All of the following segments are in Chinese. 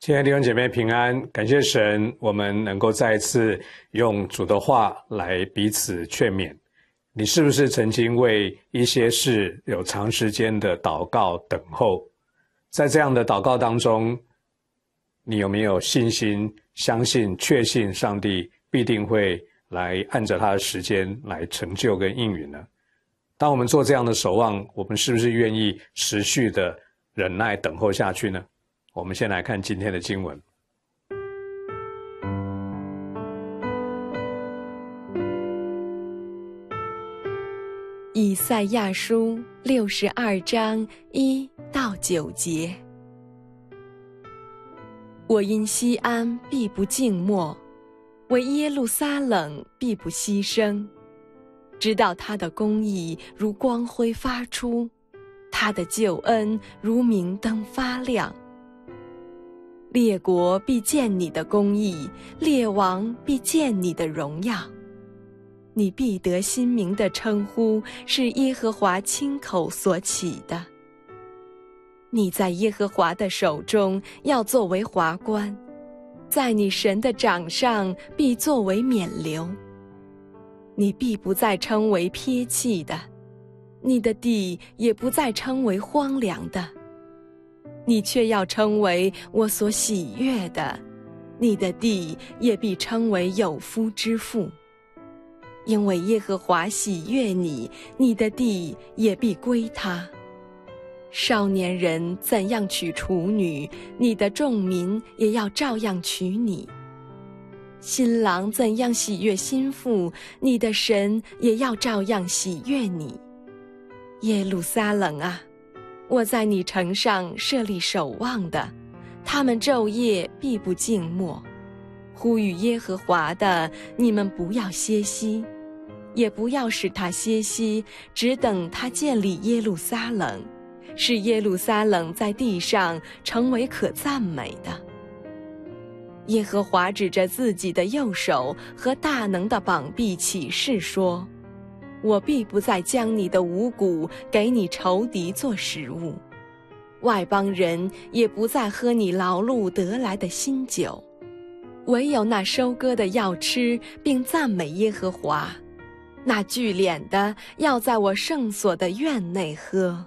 亲爱的弟兄姐妹平安，感谢神，我们能够再一次用主的话来彼此劝勉。你是不是曾经为一些事有长时间的祷告等候？在这样的祷告当中，你有没有信心、相信、确信上帝必定会来按着他的时间来成就跟应允呢？当我们做这样的守望，我们是不是愿意持续的忍耐等候下去呢？我们先来看今天的经文。 以赛亚书62章1到9节。我因西安必不静默，为耶路撒冷必不牺牲，直到他的公义如光辉发出，他的救恩如明灯发亮。列国必见你的公义，列王必见你的荣耀。你必得新名的称呼，是耶和华亲口所起的。你在耶和华的手中要作为华冠，在你神的掌上必作为冕旒。你必不再称为撇弃的，你的地也不再称为荒凉的，你却要称为我所喜悦的，你的地也必称为有夫之妇。因为耶和华喜悦你，你的地也必归他。少年人怎样娶处女，你的众民也要照样娶你。新郎怎样喜悦新妇，你的神也要照样喜悦你。耶路撒冷啊，我在你城上设立守望的，他们昼夜必不静默。呼吁耶和华的，你们不要歇息，也不要使他歇息，只等他建立耶路撒冷，使耶路撒冷在地上成为可赞美的。耶和华指着自己的右手和大能的膀臂起誓说，我必不再将你的五谷给你仇敌做食物，外邦人也不再喝你劳碌得来的新酒，唯有那收割的要吃并赞美耶和华，那聚敛的要在我圣所的院内喝。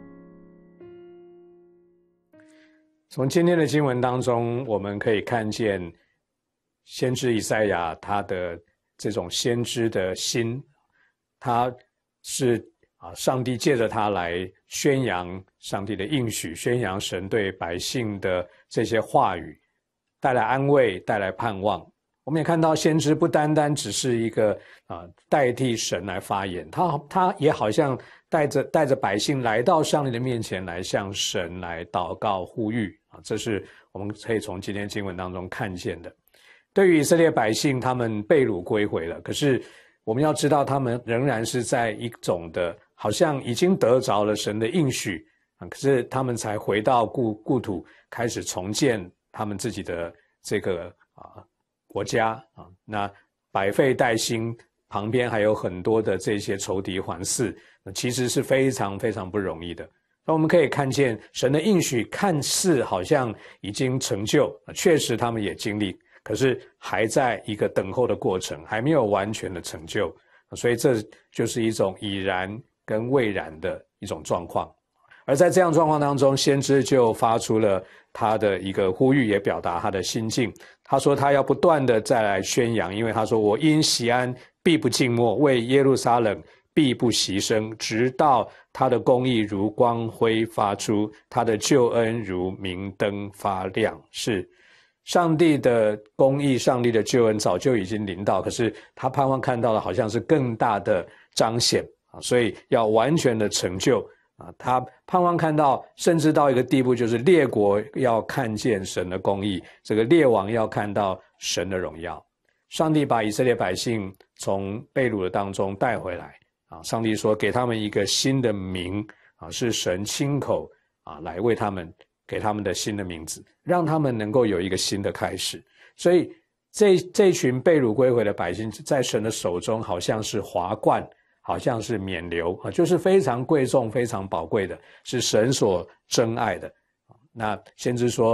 从今天的经文当中，我们可以看见先知以赛亚他的这种先知的心，他是上帝借着他来宣扬上帝的应许，宣扬神对百姓的这些话语，带来安慰，带来盼望。我们也看到先知不单单只是一个代替神来发言，他也好像带着百姓来到上帝的面前，来向神来祷告呼吁这是我们可以从今天经文当中看见的。对于以色列百姓，他们被掳归回了，可是我们要知道他们仍然是在一种的好像已经得着了神的应许可是他们才回到故土，开始重建他们自己的这个国家那百废待兴，旁边还有很多的这些仇敌环伺，其实是非常非常不容易的。那我们可以看见神的应许看似好像已经成就，确实他们也经历，可是还在一个等候的过程，还没有完全的成就，所以这就是一种已然跟未然的一种状况。而在这样状况当中，先知就发出了他的一个呼吁，也表达他的心境。他说他要不断的再来宣扬，因为他说我因锡安必不静默，为耶路撒冷必不牺牲，直到他的公义如光辉发出，他的救恩如明灯发亮。是上帝的公义，上帝的救恩早就已经临到，可是他盼望看到的好像是更大的彰显所以要完全的成就他盼望看到，甚至到一个地步，就是列国要看见神的公义，这个列王要看到神的荣耀。上帝把以色列百姓从被掳的当中带回来上帝说给他们一个新的名是神亲口来为他们给他们的新的名字，让他们能够有一个新的开始。所以这群被掳归回的百姓在神的手中好像是华冠，好像是冕旒就是非常贵重非常宝贵的，是神所珍爱的。那先知说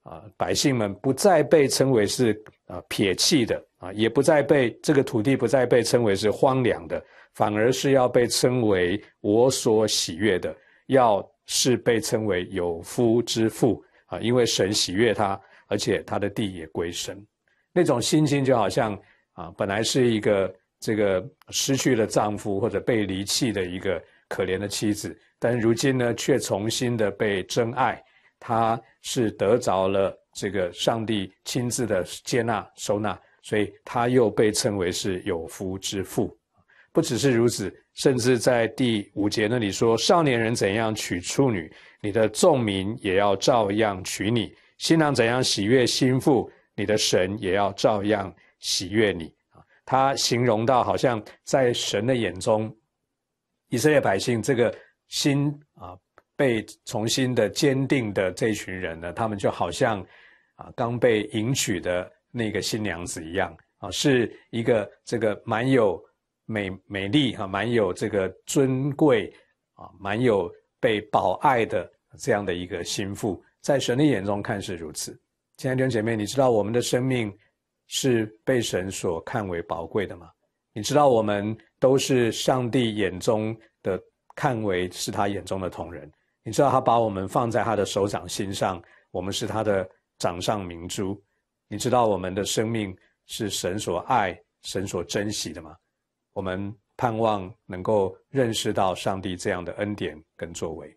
百姓们不再被称为是撇弃的也不再被这个土地不再被称为是荒凉的，反而是要被称为我所喜悦的，要是被称为有夫之妇因为神喜悦他，而且他的地也归神。那种心境就好像本来是一个这个失去了丈夫或者被离弃的一个可怜的妻子，但如今呢却重新的被真爱，她是得着了这个上帝亲自的接纳收纳，所以她又被称为是有夫之妇。不只是如此，甚至在第5节那里说，少年人怎样娶处女，你的众民也要照样娶你，新郎怎样喜悦新妇，你的神也要照样喜悦你。他形容到好像在神的眼中，以色列百姓这个心被重新的坚定的这群人呢，他们就好像刚被迎娶的那个新娘子一样是一个这个蛮有美丽蛮有这个尊贵蛮有被保爱的这样的一个心腹，在神的眼中看是如此。亲爱的弟兄姐妹，你知道我们的生命是被神所看为宝贵的吗？你知道我们都是上帝眼中的看为是他眼中的同人，你知道他把我们放在他的手掌心上，我们是他的掌上明珠，你知道我们的生命是神所爱神所珍惜的吗？我们盼望能够认识到上帝这样的恩典跟作为。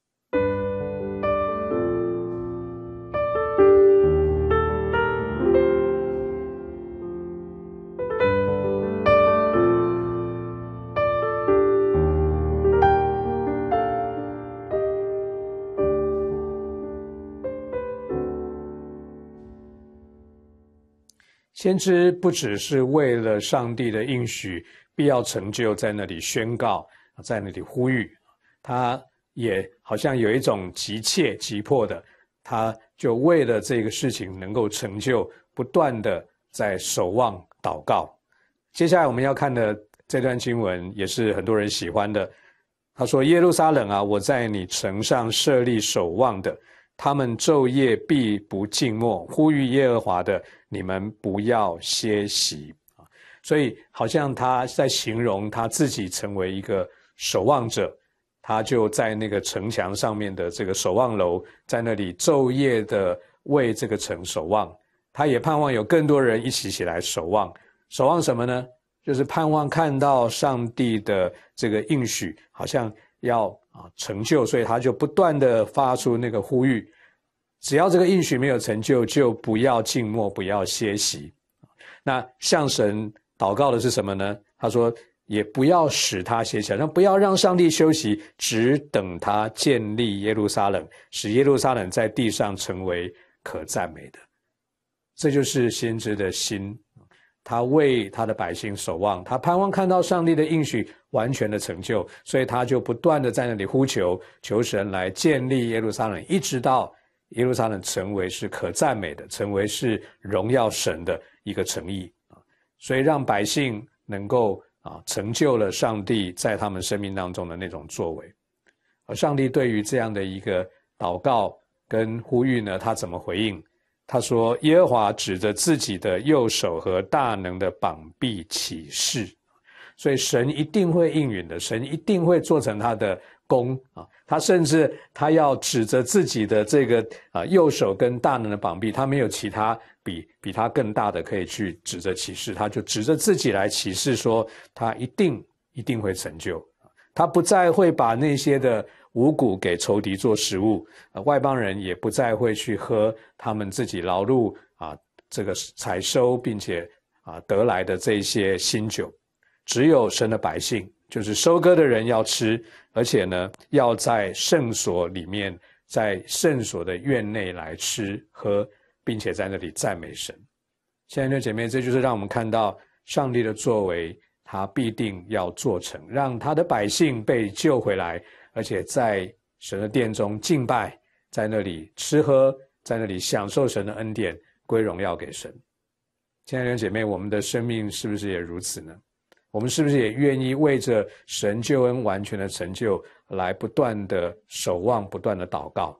先知不只是为了上帝的应许必要成就在那里宣告，在那里呼吁，他也好像有一种急切急迫的，他就为了这个事情能够成就，不断的在守望祷告。接下来我们要看的这段经文也是很多人喜欢的，他说，耶路撒冷啊，我在你城上设立守望的，他们昼夜必不静默，呼吁耶和华的，你们不要歇息。所以好像他在形容他自己成为一个守望者，他就在那个城墙上面的这个守望楼，在那里昼夜的为这个城守望。他也盼望有更多人一起来守望。守望什么呢？就是盼望看到上帝的这个应许好像要成就，所以他就不断的发出那个呼吁，只要这个应许没有成就，就不要静默，不要歇息。那向神祷告的是什么呢？他说也不要使他歇息，不要让上帝休息，只等他建立耶路撒冷，使耶路撒冷在地上成为可赞美的。这就是先知的心，他为他的百姓守望，他盼望看到上帝的应许完全的成就，所以他就不断的在那里呼求，求神来建立耶路撒冷，一直到耶路撒冷成为是可赞美的，成为是荣耀神的一个诚意。所以让百姓能够成就了上帝在他们生命当中的那种作为。而上帝对于这样的一个祷告跟呼吁呢，他怎么回应？他说，耶和华指着自己的右手和大能的膀臂起誓。所以神一定会应允的，神一定会做成他的功他甚至他要指着自己的这个右手跟大能的膀臂，他没有其他比他更大的可以去指着起誓，他就指着自己来起誓说，他一定会成就。他不再会把那些的五谷给仇敌做食物，外邦人也不再会去喝他们自己劳碌这个采收并且得来的这些新酒，只有神的百姓，就是收割的人要吃，而且呢要在圣所里面，在圣所的院内来吃喝，并且在那里赞美神。亲爱的姐妹，这就是让我们看到上帝的作为，他必定要做成，让他的百姓被救回来，而且在神的殿中敬拜，在那里吃喝，在那里享受神的恩典，归荣耀给神。亲爱的姐妹，我们的生命是不是也如此呢？我们是不是也愿意为着神救恩完全的成就来不断的守望，不断的祷告？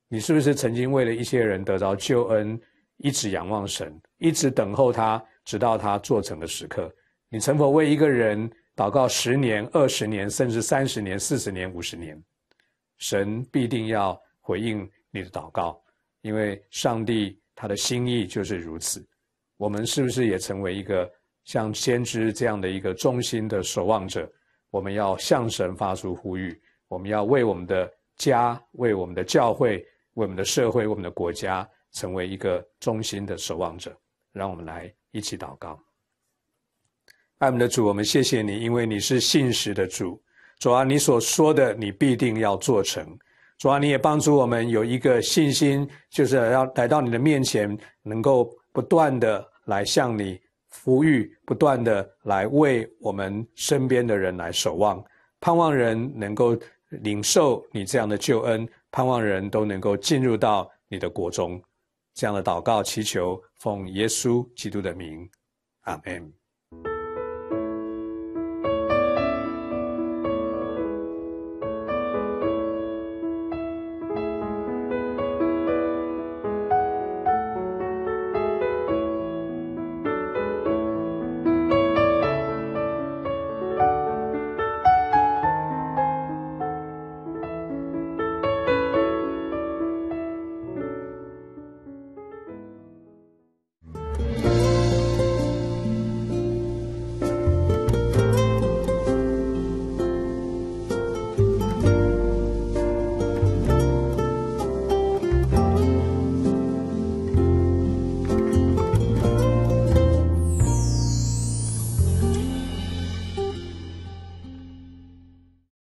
你是不是曾经为了一些人得着救恩，一直仰望神，一直等候他，直到他做成的时刻？你曾否为一个人祷告10年、20年，甚至30年、40年、50年？神必定要回应你的祷告，因为上帝他的心意就是如此。我们是不是也成为一个像先知这样的一个忠心的守望者？我们要向神发出呼吁，我们要为我们的家、为我们的教会、为我们的社会、为我们的国家成为一个忠心的守望者。让我们来一起祷告。爱我们的主，我们谢谢你，因为你是信实的主。主啊，你所说的你必定要做成。主啊，你也帮助我们有一个信心，就是要来到你的面前，能够不断的来向你呼吁，不断的来为我们身边的人来守望，盼望人能够领受你这样的救恩，盼望人都能够进入到你的国中。这样的祷告祈求，奉耶稣基督的名，阿们。